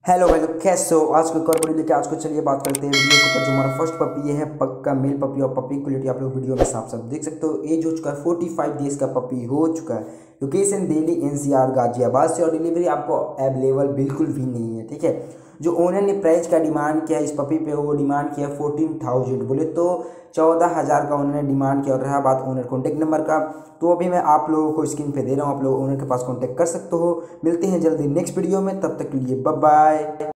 Hello भाई, तो कैसे हो? आज को कॉर्पोरेट लेके आज को चलिए बात करते हैं वीडियो के ऊपर। जो हमारा फर्स्ट पपी ये है पक्का मेल पपी, और पपी क्वालिटी आप लोग वीडियो में साफ साफ देख सकते हो। एज हो चुका है 45 डेज का पपी हो चुका है। लोकेशन दिल्ली एनसीआर गाजियाबाद से, और डिलीवरी आपको अवेलेबल बिल्कुल भी नहीं है। ठीक है, जो ओनर ने प्राइस का डिमांड किया इस पपी पे, वो डिमांड किया 14,000, बोले तो 14,000 का उन्होंने डिमांड किया। और रहा बात ओनर कॉन्टैक्ट नंबर का, तो अभी मैं आप लोगों को स्क्रीन पे दे रहा हूँ, आप लोग ओनर के पास कॉन्टैक्ट कर सकते हो। मिलते हैं जल्दी नेक्स्ट वीडियो में, तब तक के लिए बाय बाय।